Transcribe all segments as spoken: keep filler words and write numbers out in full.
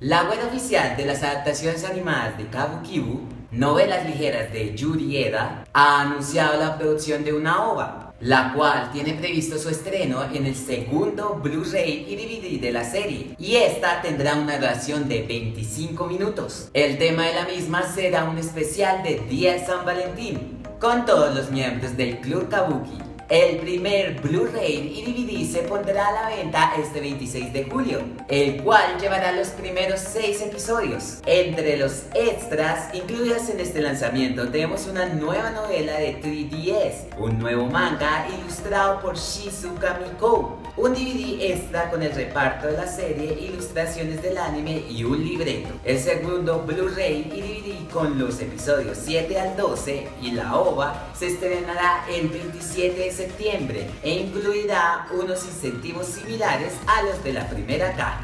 La web oficial de las adaptaciones animadas de Kabukibu, novelas ligeras de Yuri Eda, ha anunciado la producción de una ova, la cual tiene previsto su estreno en el segundo Blu-ray y D V D de la serie, y esta tendrá una duración de veinticinco minutos. El tema de la misma será un especial de Día de San Valentín, con todos los miembros del Club Kabuki. El primer Blu-ray y D V D se pondrá a la venta este veintiséis de julio, el cual llevará los primeros seis episodios. Entre los extras incluidos en este lanzamiento tenemos una nueva novela de tres D S, un nuevo manga ilustrado por Shizuka Miko, un D V D extra con el reparto de la serie, ilustraciones del anime y un libreto. El segundo Blu-ray y D V D con los episodios siete al doce y la ova se estrenará el veintisiete de septiembre e incluirá unos incentivos similares a los de la primera caja.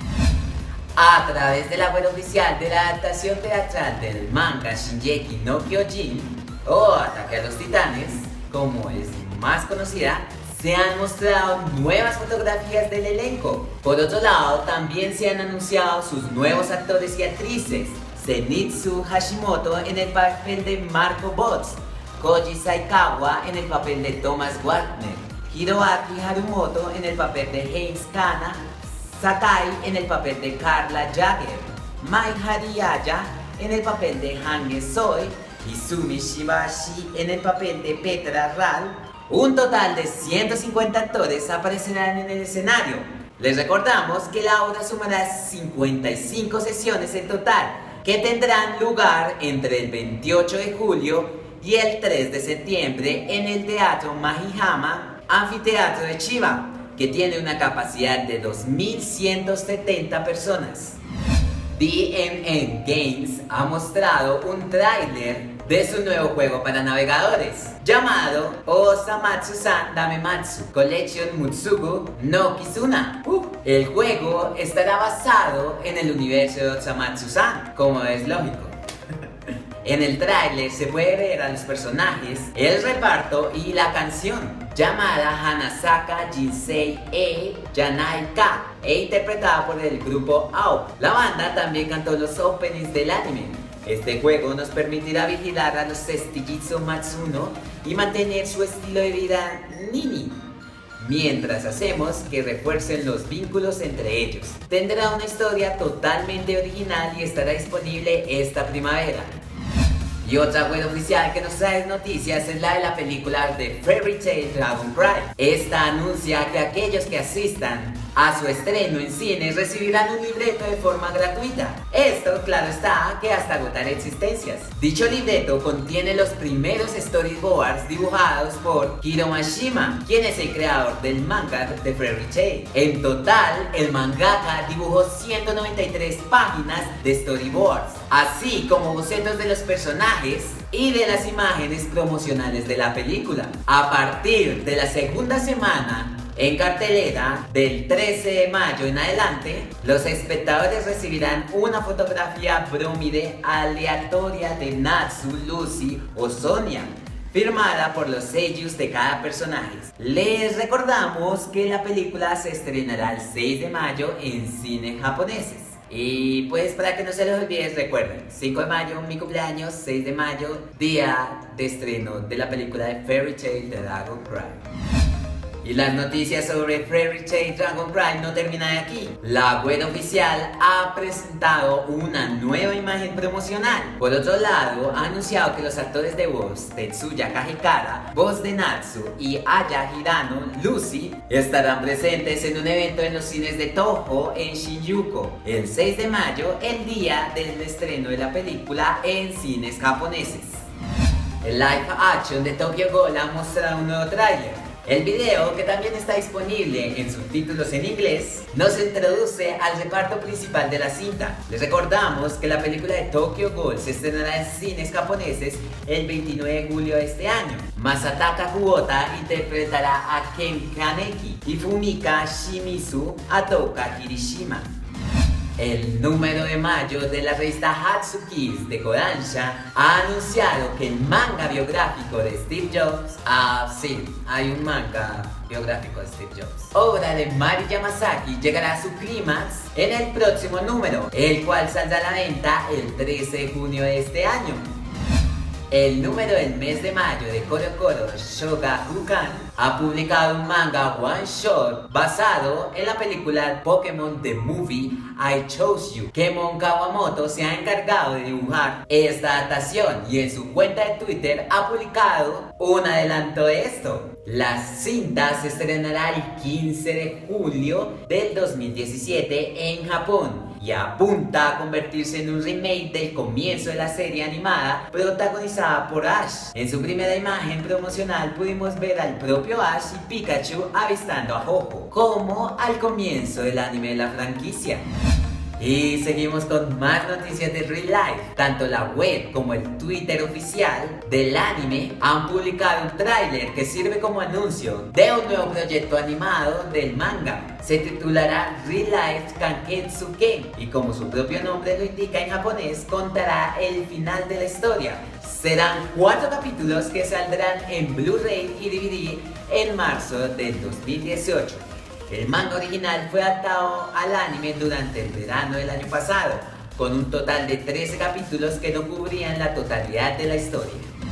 A través de la web oficial de la adaptación teatral del manga Shingeki no Kyojin, o Ataque a los Titanes, como es más conocida, se han mostrado nuevas fotografías del elenco. Por otro lado, también se han anunciado sus nuevos actores y actrices: Zenitsu Hashimoto en el papel de Marco Bots, Koji Saikawa en el papel de Thomas Wagner, Hiroaki Harumoto en el papel de James Kana, Sakai en el papel de Carla Jagger, Mai Hariyaya en el papel de Hange Soy, Izumi Shibashi en el papel de Petra Ral. Un total de ciento cincuenta actores aparecerán en el escenario. Les recordamos que la obra sumará cincuenta y cinco sesiones en total, que tendrán lugar entre el veintiocho de julio y el tres de septiembre en el Teatro Mahihama, Anfiteatro de Chiba, que tiene una capacidad de dos mil ciento setenta personas. D M N Games ha mostrado un tráiler de su nuevo juego para navegadores, llamado Osamatsu-san Damematsu Collection Mutsugu no Kizuna. Uh, el juego estará basado en el universo de Osamatsu-san, como es lógico. En el tráiler se puede ver a los personajes, el reparto y la canción, llamada Hanasaka Jinsei e Yanai Ka, e interpretada por el grupo A O P. La banda también cantó los openings del anime. Este juego nos permitirá vigilar a los Sestijitsu Matsuno y mantener su estilo de vida nini, mientras hacemos que refuercen los vínculos entre ellos. Tendrá una historia totalmente original y estará disponible esta primavera. Y otra web oficial que nos trae noticias es la de la película de Fairy Tail Dragon Pride. Esta anuncia que aquellos que asistan a su estreno en cines recibirán un libreto de forma gratuita. Esto, claro está, que hasta agotar existencias. Dicho libreto contiene los primeros storyboards dibujados por Hiro Mashima, quien es el creador del manga de Fairy Tail. En total, el mangaka dibujó ciento noventa y tres páginas de storyboards, así como bocetos de los personajes y de las imágenes promocionales de la película. A partir de la segunda semana en cartelera, del trece de mayo en adelante, los espectadores recibirán una fotografía bromide aleatoria de Natsu, Lucy o Sonia, firmada por los seiyus de cada personaje. Les recordamos que la película se estrenará el seis de mayo en cines japoneses. Y pues para que no se les olvide, recuerden, cinco de mayo mi cumpleaños, seis de mayo día de estreno de la película de Fairy Tail de Dragon Pride. Y las noticias sobre Fairy Tail Dragon Pride no terminan aquí. La web oficial ha presentado una nueva imagen promocional. Por otro lado, ha anunciado que los actores de voz, Tetsuya Kajikara, voz de Natsu, y Aya Hirano, Lucy, estarán presentes en un evento en los cines de Toho en Shinjuku el seis de mayo, el día del estreno de la película en cines japoneses. El live action de Tokyo Ghoul ha mostrado un nuevo tráiler. El video, que también está disponible en subtítulos en inglés, nos introduce al reparto principal de la cinta. Les recordamos que la película de Tokyo Ghoul se estrenará en cines japoneses el veintinueve de julio de este año. Masataka Kubota interpretará a Ken Kaneki y Fumika Shimizu a Touka Kirishima. El número de mayo de la revista Hatsuki's de Kodansha ha anunciado que el manga biográfico de Steve Jobs, ah sí, hay un manga biográfico de Steve Jobs, obra de Mari Yamasaki, llegará a su clímax en el próximo número, el cual saldrá a la venta el trece de junio de este año. El número del mes de mayo de Koro Koro Shogakukan ha publicado un manga one shot basado en la película Pokémon The Movie I Chose You. Kemon Kawamoto se ha encargado de dibujar esta adaptación y en su cuenta de Twitter ha publicado un adelanto de esto. La cinta se estrenará el quince de julio del dos mil diecisiete en Japón y apunta a convertirse en un remake del comienzo de la serie animada protagonizada por Ash. En su primera imagen promocional pudimos ver al propio Ash y Pikachu avistando a Ho-Oh, como al comienzo del anime de la franquicia. Y seguimos con más noticias de Real Life. Tanto la web como el Twitter oficial del anime han publicado un tráiler que sirve como anuncio de un nuevo proyecto animado del manga. Se titulará Real Life Kanketsuken y, como su propio nombre lo indica en japonés, contará el final de la historia. Serán cuatro capítulos que saldrán en Blu-ray y D V D en marzo del dos mil dieciocho. El manga original fue adaptado al anime durante el verano del año pasado, con un total de trece capítulos que no cubrían la totalidad de la historia.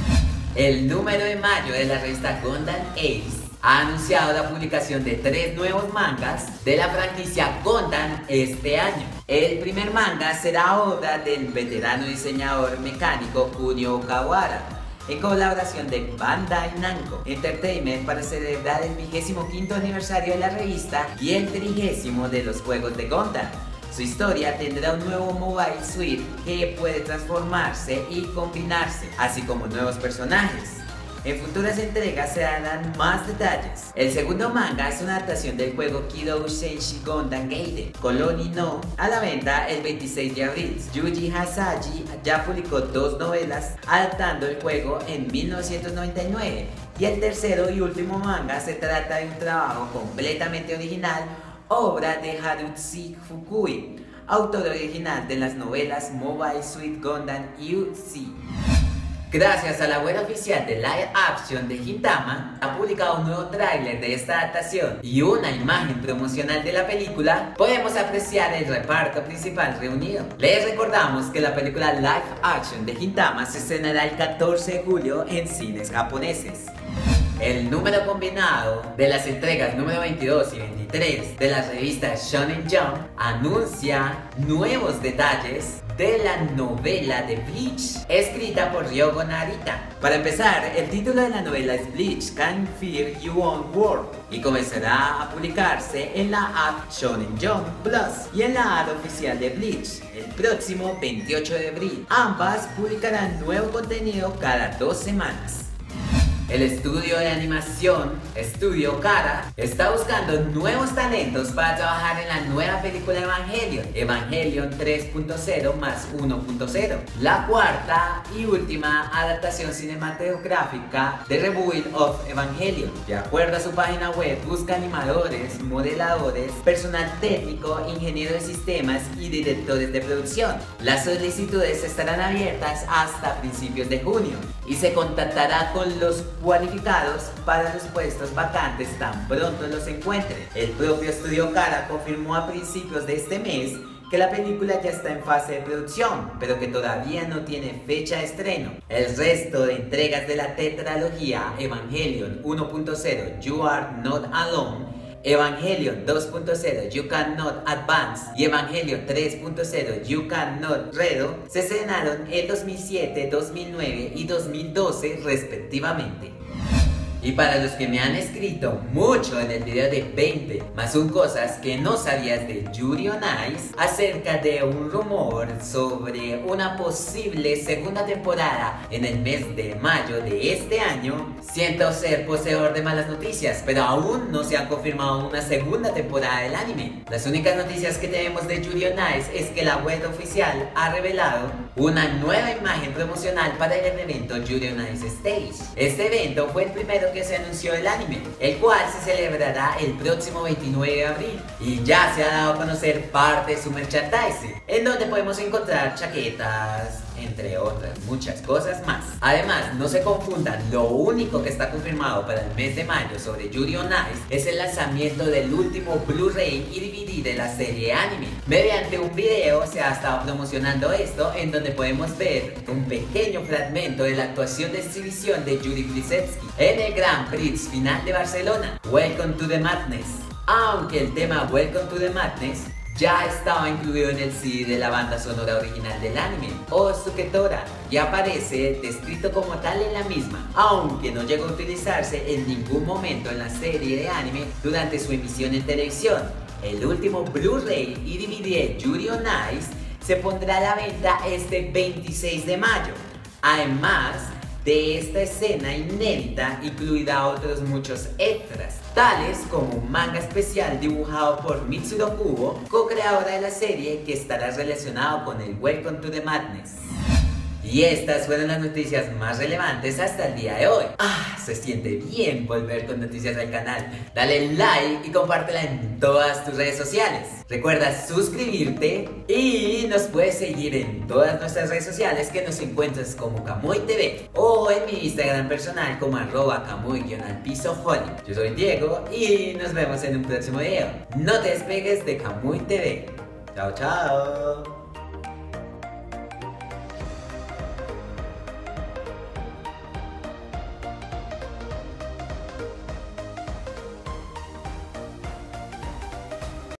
El número de mayo de la revista Gundam Ace ha anunciado la publicación de tres nuevos mangas de la franquicia Gundam este año. El primer manga será obra del veterano diseñador mecánico Kunio Kawara, en colaboración de Bandai Namco Entertainment, para celebrar el vigésimo quinto aniversario de la revista y el trigésimo de los juegos de Gundam. Su historia tendrá un nuevo mobile suite que puede transformarse y combinarse, así como nuevos personajes. En futuras entregas se darán más detalles. El segundo manga es una adaptación del juego Kidou Senshi Gundam Gaiden Colony No, a la venta el veintiséis de abril. Yuji Hasashi ya publicó dos novelas adaptando el juego en mil novecientos noventa y nueve, y el tercero y último manga se trata de un trabajo completamente original, obra de Haruhi Fukui, autor original de las novelas Mobile Suit Gundam U C. Gracias a la web oficial de Live Action de Gintama, ha publicado un nuevo tráiler de esta adaptación y una imagen promocional de la película. Podemos apreciar el reparto principal reunido. Les recordamos que la película Live Action de Gintama se estrenará el catorce de julio en cines japoneses. El número combinado de las entregas número veintidós y veintitrés de la revista Shonen Jump anuncia nuevos detalles de la novela de Bleach, escrita por Ryogo Narita. Para empezar, el título de la novela es Bleach Can't Fear You On World y comenzará a publicarse en la app Shonen Jump Plus y en la app oficial de Bleach el próximo veintiocho de abril. Ambas publicarán nuevo contenido cada dos semanas. El estudio de animación Studio Kara está buscando nuevos talentos para trabajar en la nueva película Evangelion, Evangelion tres punto cero más uno punto cero, la cuarta y última adaptación cinematográfica de Rebuild of Evangelion. De acuerdo a su página web, busca animadores, modeladores, personal técnico, ingeniero de sistemas y directores de producción. Las solicitudes estarán abiertas hasta principios de junio y se contactará con los cualificados para los puestos vacantes tan pronto los encuentren. El propio Estudio Kara confirmó a principios de este mes que la película ya está en fase de producción, pero que todavía no tiene fecha de estreno. El resto de entregas de la tetralogía Evangelion uno punto cero You Are Not Alone, Evangelion dos punto cero You Cannot Advance y Evangelion tres punto cero You Cannot Redo se estrenaron en dos mil siete, dos mil nueve y dos mil doce respectivamente. Y para los que me han escrito mucho en el video de veinte más un cosas que no sabías de Yuri on Ice, acerca de un rumor sobre una posible segunda temporada en el mes de mayo de este año, siento ser poseedor de malas noticias, pero aún no se ha confirmado una segunda temporada del anime. Las únicas noticias que tenemos de Yuri on Ice es que la web oficial ha revelado una nueva imagen promocional para el evento Yuri on Ice Stage. Este evento fue el primero que se anunció el anime, el cual se celebrará el próximo veintinueve de abril. Y ya se ha dado a conocer parte de su merchandising, en donde podemos encontrar chaquetas, entre otras muchas cosas más. Además, no se confundan, lo único que está confirmado para el mes de mayo sobre Yuri on Ice es el lanzamiento del último Blu-ray y D V D de la serie anime. Mediante un video se ha estado promocionando esto, en donde podemos ver un pequeño fragmento de la actuación de exhibición de Yuri Plisetski en el Grand Prix final de Barcelona, Welcome to the Madness. Aunque el tema Welcome to the Madness ya estaba incluido en el C D de la banda sonora original del anime, Osuketora, y aparece descrito como tal en la misma, aunque no llegó a utilizarse en ningún momento en la serie de anime durante su emisión en televisión. El último Blu-ray y D V D de Yuri on Ice se pondrá a la venta este veintiséis de mayo. Además de esta escena inédita, incluirá otros muchos extras, tales como un manga especial dibujado por Mitsuro Kubo, co-creadora de la serie, que estará relacionado con el Welcome to the Madness. Y estas fueron las noticias más relevantes hasta el día de hoy. Ah, se siente bien volver con noticias al canal. Dale like y compártela en todas tus redes sociales. Recuerda suscribirte y nos puedes seguir en todas nuestras redes sociales, que nos encuentras como Kamui T V, o en mi Instagram personal como arroba Kamui-piso-Holly. Yo soy Diego y nos vemos en un próximo video. No te despegues de Kamui T V. Chao, chao.